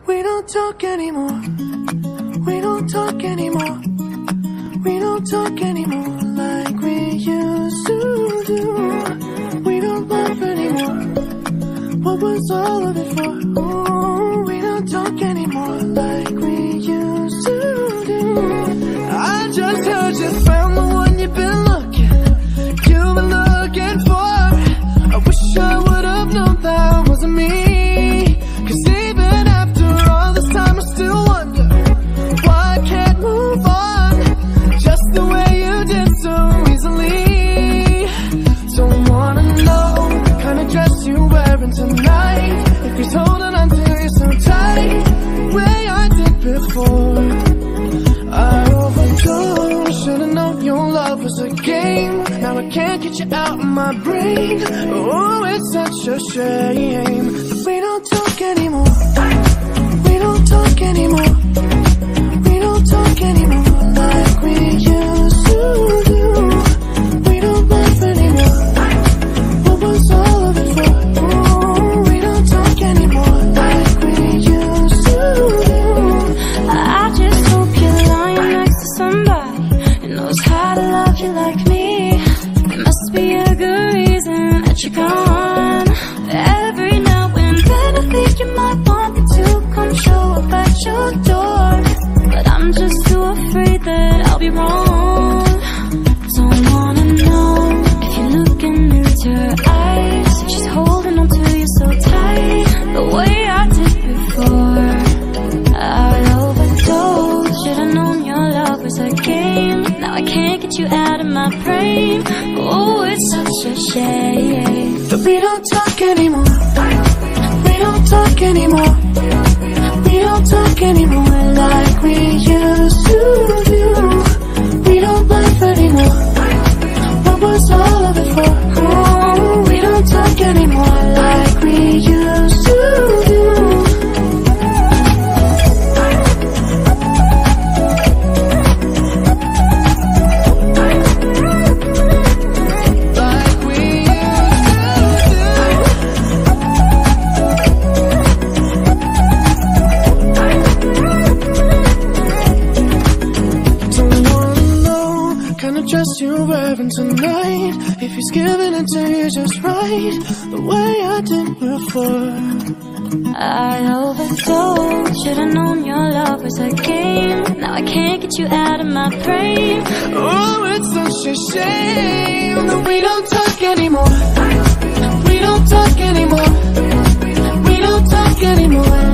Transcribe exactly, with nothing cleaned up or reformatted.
We don't talk anymore. We don't talk anymore. We don't talk anymore like we used to do. We don't laugh anymore. What was all of it for? Ooh, we don't talk anymore like we used to do. I just heard you found the one you've been looking, you've been looking for. I wish I would have known that wasn't me. Cause even after all this time I still wonder why I can't move on just the way you did so easily. Don't wanna know the kind of dress you're wearing tonight, if he's holding on to you so tight, the way I did before. I overdosed, should've known your love was a game. Now I can't get you out of my brain. Oh, it's such a shame that we don't talk anymore. We don't talk anymore. We don't talk anymore like we used to do. We don't laugh anymore. What was all of it for? Oh, we don't talk anymore like we used to do. I just hope you're lying next to somebody who knows how to love you like me. There must be a good reason that you're gone. Every now and then I think you might want me to come show up at your door, but I'm just too afraid that I'll be wrong. Don't wanna know if you're looking into her eyes, she's holding on to you so tight, the way I did before. I overdosed, should've known your love was a game. Now I can't get you out of my brain. Oh, it's such a shame that we don't talk anymore. We don't talk anymore. We don't talk anymore like we used to do. We don't laugh anymore. What was all of it for? Oh, we don't talk anymore like we used to do. Dress you're wearing tonight, if he's giving it to you just right, the way I did before. I overdosed, should've known your love was a game. Now I can't get you out of my brain. Oh, it's such a shame that we don't talk anymore. We don't talk anymore. We don't talk anymore